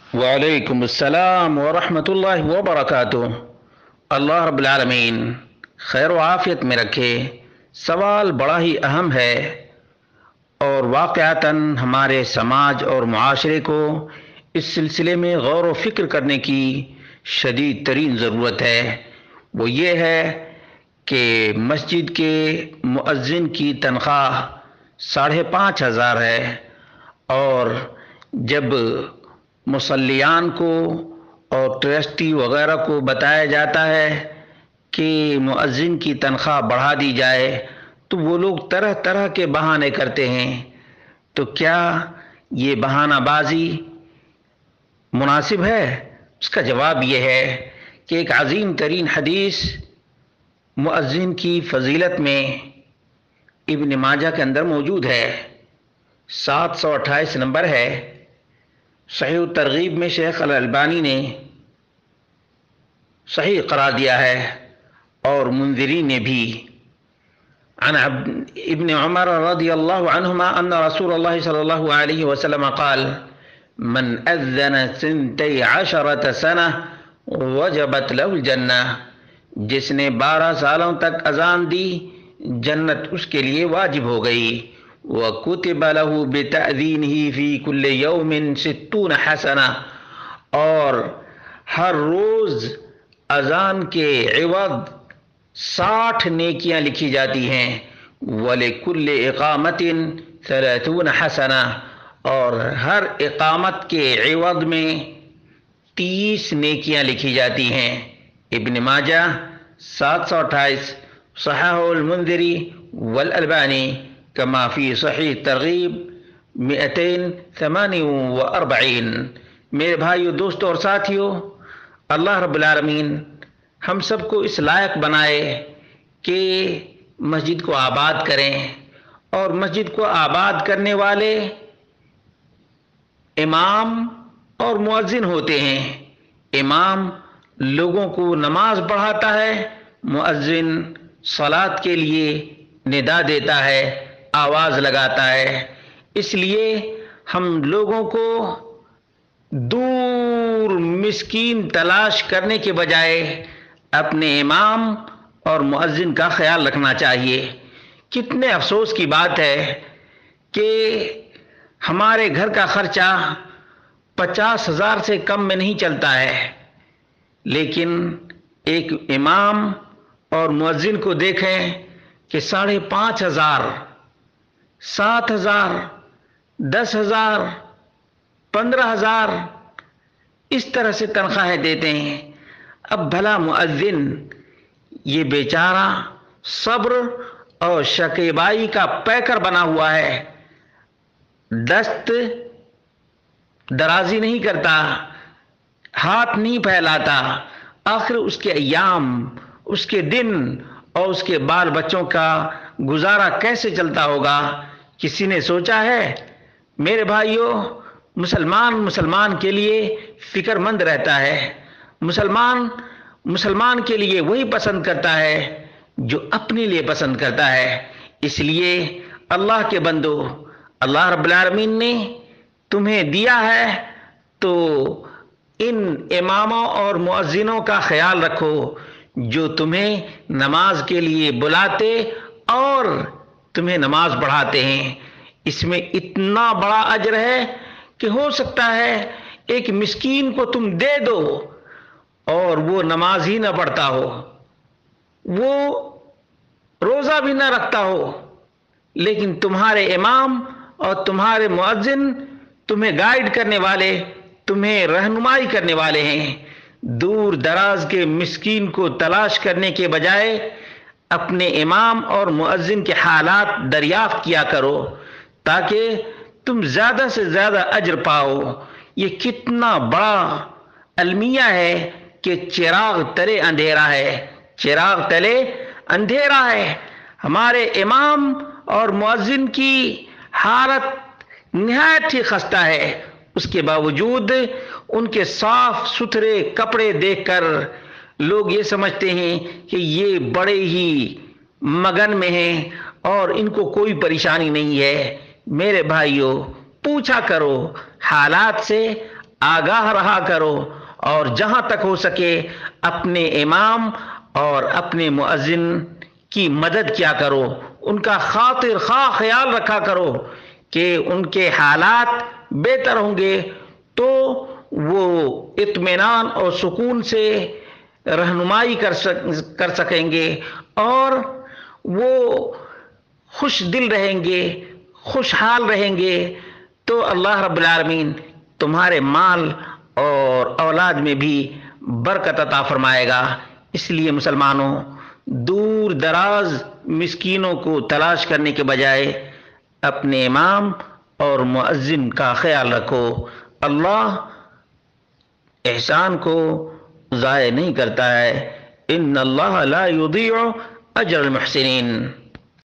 وعلیکم السلام ورحمۃ اللہ وبرکاتہ۔ اللہ رب العالمین خیر و عافیت میں رکھے۔ سوال بڑا ہی اہم ہے اور واقعتاً ہمارے سماج اور معاشرے کو اس سلسلے میں غور و فکر کرنے کی شدید ترین ضرورت ہے۔ وہ یہ ہے کہ مسجد کے مؤذن کی تنخواہ 5,500 ہے، اور جب مصلیان کو اور ٹرسٹی وغیرہ کو بتایا جاتا ہے کہ مؤذن کی تنخواہ بڑھا دی جائے تو وہ لوگ طرح طرح کے بہانے کرتے ہیں۔ تو کیا یہ بہانہ بازی مناسب ہے؟ اس کا جواب یہ ہے کہ ایک عظیم ترین حدیث مؤذن کی فضیلت میں ابن ماجہ کے اندر موجود ہے، 728 نمبر ہے۔ صحیح ترغیب میں شیخ الالبانی نے صحیح قرار دیا ہے، اور منذری نے بھی۔ عن ابن عمر رضی اللہ عنہما ان رسول اللہ صلی اللہ علیہ وسلم قال من اذن 12 سنہ وجبت له الجنہ، جس نے 12 سالوں تک اذان دی جنت اس کے لیے واجب ہو گئی۔ وَكُتِبَ لَهُ بِتَأْذِينِهِ فِي كُلِّ يَوْمٍ 60 حسنہ، اور ہر روز اذان کے عوض 60 نیکیاں لکھی جاتی ہیں۔ وَلِكُلِّ إِقَامَةٍ 30 حسنہ، اور ہر اقامت کے عوض میں 30 نیکیاں لکھی جاتی ہیں۔ ابن ماجہ 728، صححہ المنذری والالبانی کما فی صحیح ترغیب 248۔ میرے بھائیو، دوستو اور ساتھیو، اللہ رب العالمین ہم سب کو اس لائق بنائے کہ مسجد کو آباد کریں، اور مسجد کو آباد کرنے والے امام اور مؤذن ہوتے ہیں۔ امام لوگوں کو نماز پڑھاتا ہے، مؤذن صلاۃ کے لیے ندا دیتا ہے، آواز لگاتا ہے۔ اس لیے ہم لوگوں کو دور مسکین تلاش کرنے کے بجائے اپنے امام اور مؤذن کا خیال رکھنا چاہیے۔ کتنے افسوس کی بات ہے کہ ہمارے گھر کا خرچہ 50,000 سے کم میں نہیں چلتا ہے، لیکن ایک امام اور مؤذن کو دیکھیں کہ 5,500، 7,000، 10,000، 15,000 اس طرح سے تنخواہیں دیتے ہیں۔ اب بھلا مؤذن یہ بیچارہ صبر اور شکیبائی کا پیکر بنا ہوا ہے، دست درازی نہیں کرتا، ہاتھ نہیں پھیلاتا، آخر اس کے ایام، اس کے دن اور اس کے بال بچوں کا گزارا کیسے چلتا ہوگا؟ کسی نے سوچا ہے؟ میرے بھائیو، مسلمان کے لیے فکر مند رہتا ہے۔ مسلمان کے لیے وہی پسند کرتا ہے جو اپنے لیے پسند کرتا ہے۔ اس لیے اللہ کے بندو، اللہ رب العالمین نے تمہیں دیا ہے تو ان اماموں اور مؤذنوں کا خیال رکھو جو تمہیں نماز کے لیے بلاتے اور تمہیں نماز پڑھاتے ہیں۔ اس میں اتنا بڑا اجر ہے کہ ہو سکتا ہے ایک مسکین کو تم دے دو اور وہ نماز ہی نہ پڑھتا ہو، وہ روزہ بھی نہ رکھتا ہو، لیکن تمہارے امام اور تمہارے مؤذن تمہیں گائیڈ کرنے والے، تمہیں رہنمائی کرنے والے ہیں۔ دور دراز کے مسکین کو تلاش کرنے کے بجائے اپنے امام اور مؤذن کے حالات دریافت کیا کرو تاکہ تم زیادہ سے زیادہ اجر پاؤ۔ یہ کتنا بڑا المیہ ہے کہ چراغ تلے اندھیرا ہے، چراغ تلے اندھیرا ہے۔ ہمارے امام اور مؤذن کی حالت نہایت ہی خستہ ہے، اس کے باوجود ان کے صاف ستھرے کپڑے دیکھ کر لوگ یہ سمجھتے ہیں کہ یہ بڑے ہی مگن میں ہیں اور ان کو کوئی پریشانی نہیں ہے۔ میرے بھائیوں، پوچھا کرو حالات سے، آگاہ رہا کرو، اور جہاں تک ہو سکے اپنے امام اور اپنے مؤذن کی مدد کیا کرو، ان کا خاطر خواہ خیال رکھا کرو کہ ان کے حالات بہتر ہوں گے تو وہ اطمینان اور سکون سے رہنمائی کر سکیں گے، اور وہ خوش دل رہیں گے، خوشحال رہیں گے، تو اللہ رب العالمین تمہارے مال اور اولاد میں بھی برکت عطا فرمائے گا۔ اس لیے مسلمانوں، دور دراز مسکینوں کو تلاش کرنے کے بجائے اپنے امام اور مؤذن کا خیال رکھو۔ اللہ احسان کو ضائع نہیں کرتا ہے۔ ان اللہ لا یضیع اجر المحسنین۔